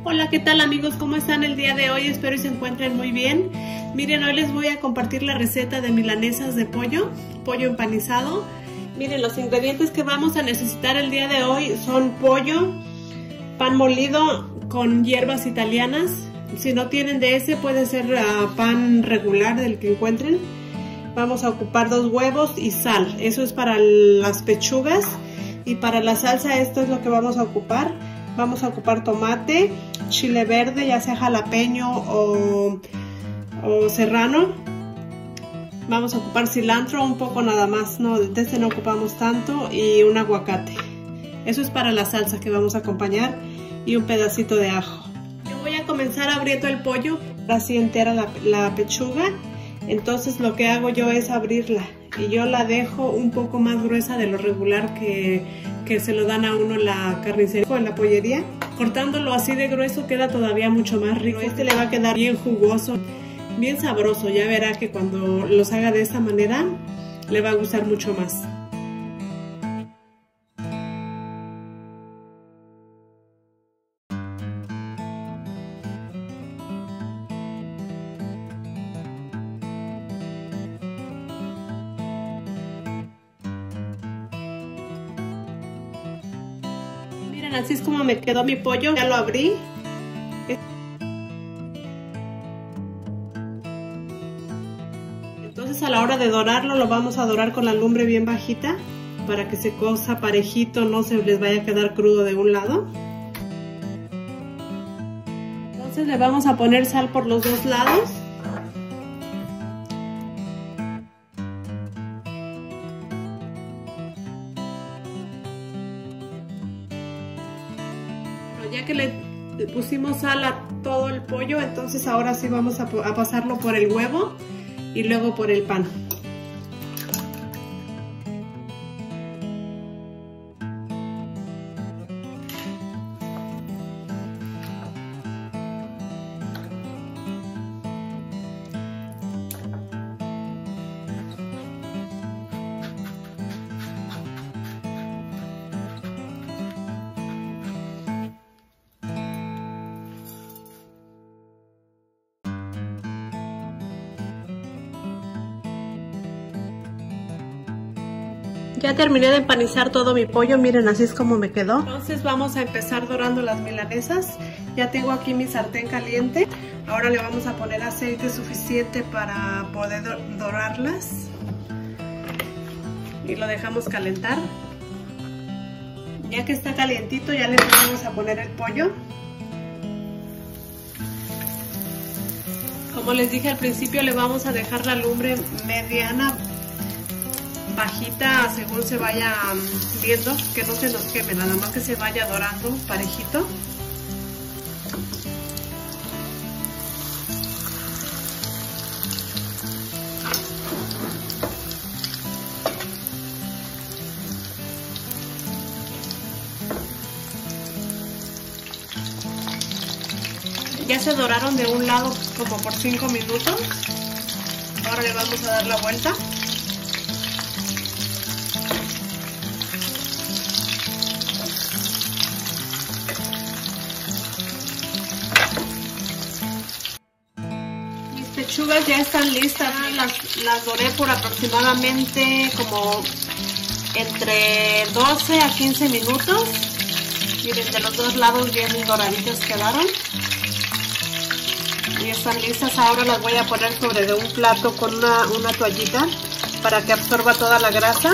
Hola, ¿qué tal amigos? ¿Cómo están el día de hoy? Espero que se encuentren muy bien. Miren, hoy les voy a compartir la receta de milanesas de pollo empanizado. Miren, los ingredientes que vamos a necesitar el día de hoy son pollo, pan molido con hierbas italianas. Si no tienen de ese, puede ser pan regular del que encuentren. Vamos a ocupar 2 huevos y sal. Eso es para las pechugas. Y para la salsa esto es lo que vamos a ocupar. Vamos a ocupar tomate, chile verde, ya sea jalapeño o serrano. Vamos a ocupar cilantro, un poco nada más, no, de este no ocupamos tanto, y un aguacate. Eso es para la salsa que vamos a acompañar, y un pedacito de ajo. Yo voy a comenzar abriendo el pollo, así entera la pechuga. Entonces lo que hago yo es abrirla, y yo la dejo un poco más gruesa de lo regular que se lo dan a uno en la carnicería o en la pollería. Cortándolo así de grueso queda todavía mucho más rico. Este le va a quedar bien jugoso, bien sabroso. Ya verá que cuando los haga de esta manera le va a gustar mucho más. Miren, así es como me quedó mi pollo. Ya lo abrí. Entonces a la hora de dorarlo, lo vamos a dorar con la lumbre bien bajita para que se cosa parejito, no se les vaya a quedar crudo de un lado. Entonces le vamos a poner sal por los 2 lados. Ya que le pusimos sal a todo el pollo, entonces ahora sí vamos a pasarlo por el huevo y luego por el pan. Ya terminé de empanizar todo mi pollo, miren, así es como me quedó. Entonces vamos a empezar dorando las milanesas. Ya tengo aquí mi sartén caliente. Ahora le vamos a poner aceite suficiente para poder dorarlas. Y lo dejamos calentar. Ya que está calientito, ya le vamos a poner el pollo. Como les dije al principio, le vamos a dejar la lumbre mediana, bajita, según se vaya viendo, que no se nos queme, nada más que se vaya dorando parejito. Ya se doraron de un lado como por 5 minutos. Ahora le vamos a dar la vuelta. Pechugas ya están listas, las doré por aproximadamente como entre 12 a 15 minutos. Miren, de los 2 lados bien doraditas quedaron. Y están listas. Ahora las voy a poner sobre de un plato con una toallita para que absorba toda la grasa.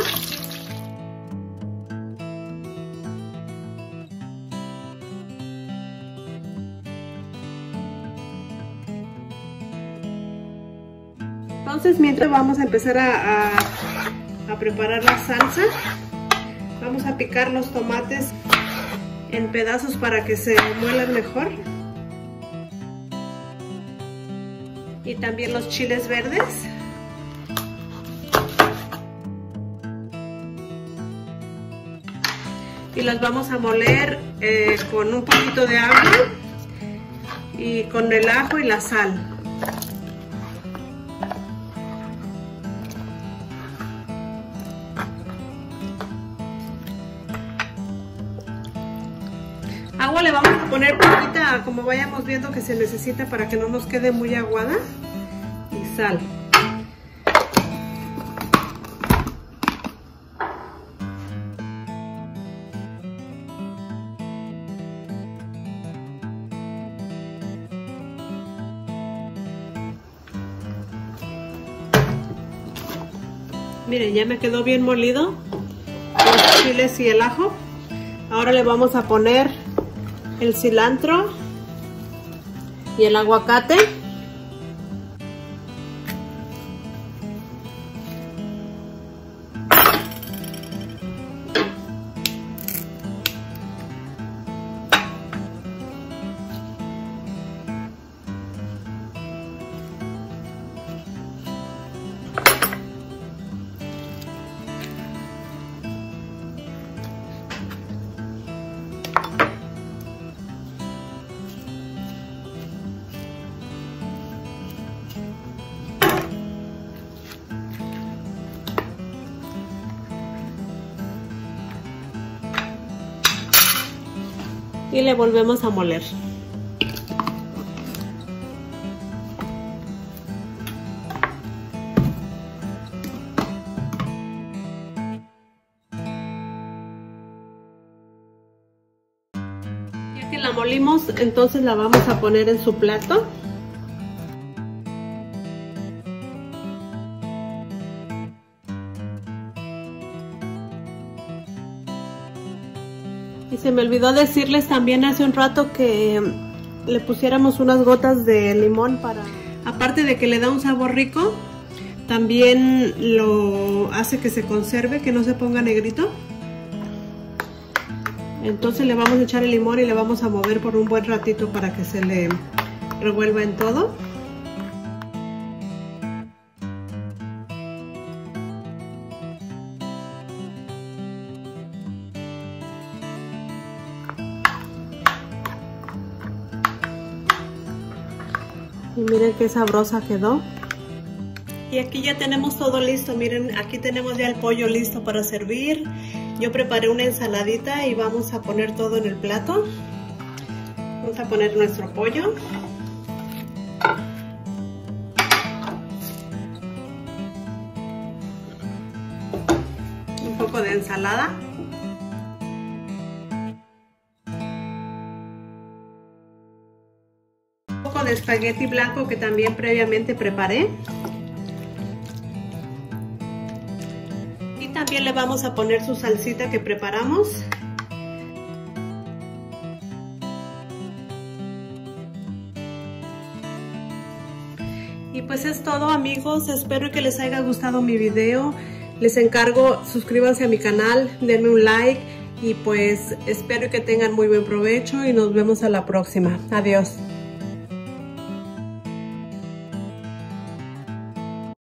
Entonces, mientras vamos a empezar a preparar la salsa, vamos a picar los tomates en pedazos para que se muelan mejor. Y también los chiles verdes. Y los vamos a moler con un poquito de agua y con el ajo y la sal. Agua le vamos a poner poquita, como vayamos viendo que se necesita para que no nos quede muy aguada. Y sal. Miren, ya me quedó bien molido los chiles y el ajo. Ahora le vamos a poner el cilantro y el aguacate. Y le volvemos a moler. Ya que la molimos, entonces la vamos a poner en su plato. Y se me olvidó decirles también hace un rato que le pusiéramos unas gotas de limón para... Aparte de que le da un sabor rico, también lo hace que se conserve, que no se ponga negrito. Entonces le vamos a echar el limón y le vamos a mover por un buen ratito para que se le revuelva en todo. Y miren qué sabrosa quedó. Y aquí ya tenemos todo listo. Miren, aquí tenemos ya el pollo listo para servir. Yo preparé una ensaladita y vamos a poner todo en el plato. Vamos a poner nuestro pollo. Un poco de ensalada. De espagueti blanco que también previamente preparé, y también le vamos a poner su salsita que preparamos. Y pues es todo, amigos, espero que les haya gustado mi video. Les encargo, suscríbanse a mi canal, denme un like y pues espero que tengan muy buen provecho y nos vemos a la próxima. Adiós.